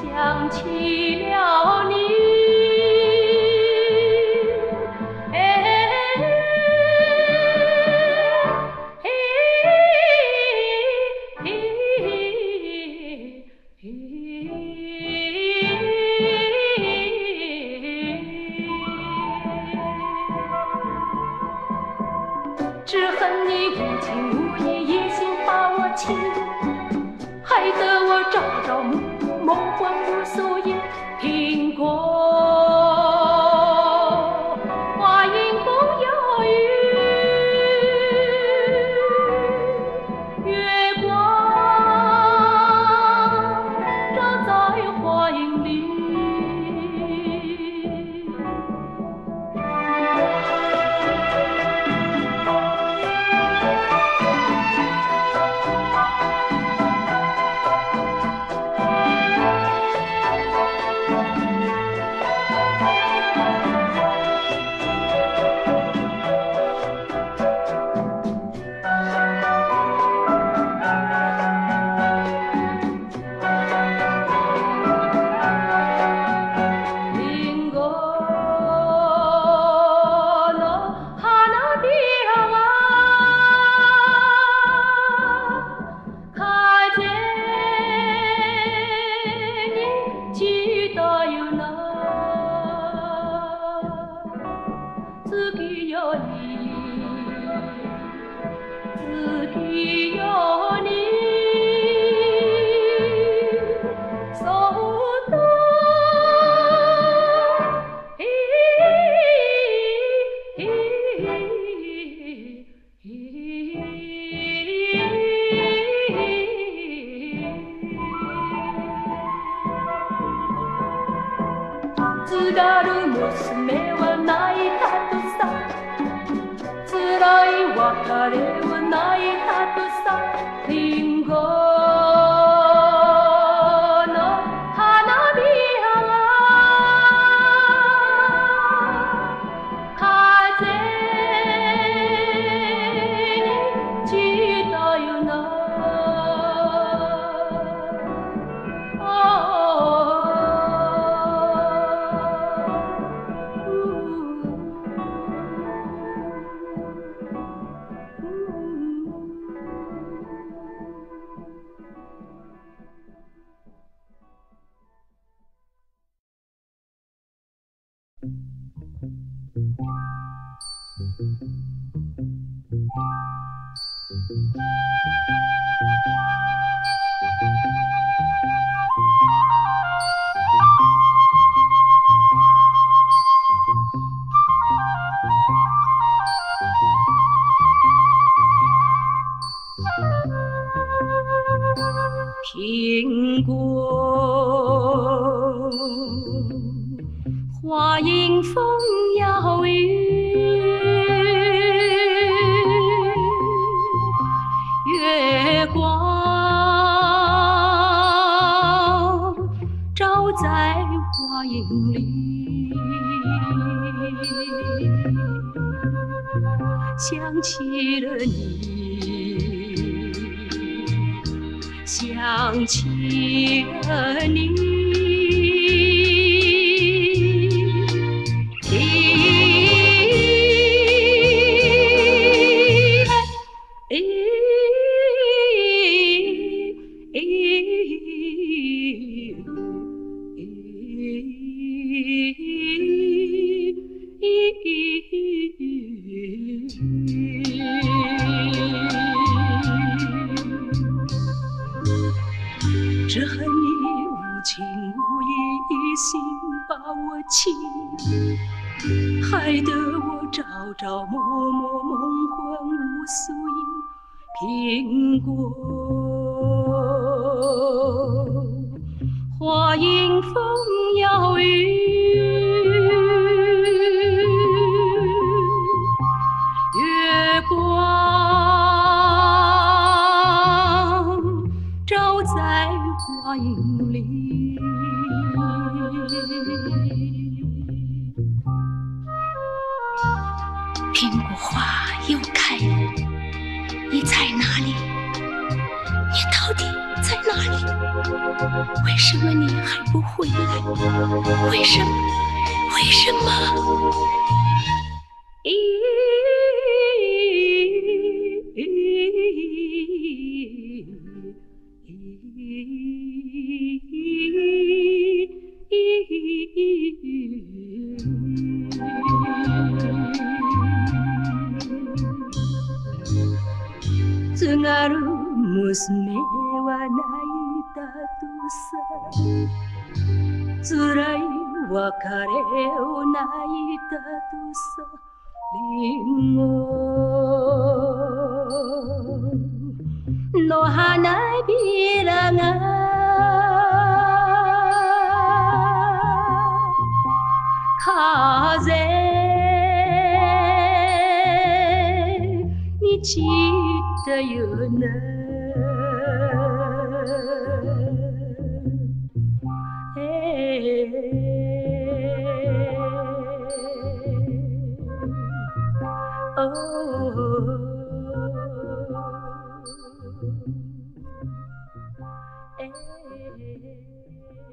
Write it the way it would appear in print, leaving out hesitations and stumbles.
想起了你。只恨你无情无义，一心把我欺，害得我朝朝暮暮，梦幻无所依。苹果花迎风摇雨，月光照在花影里。Tsugaru musume wa naita to sa, Tsurai wakare wa naita to sa, Ringo no hanabira wa Kaze ni chitta yo na. 苹果花迎风摇雨，月光照在花影里，想起了你，想起了你。只恨你无情无义，一心把我欺，害得我朝朝暮暮，梦魂无所依。苹果花迎风摇雨，月光照在花影里。苹果花又开了，你在哪里？你到底在哪里？ 为什么你还不回来？为什么？为什么？Tsugaru musume wa naita to sa Tsurai wakare o naita to sa Ringo no hanabira ga Kaze ni chitta yo na Oh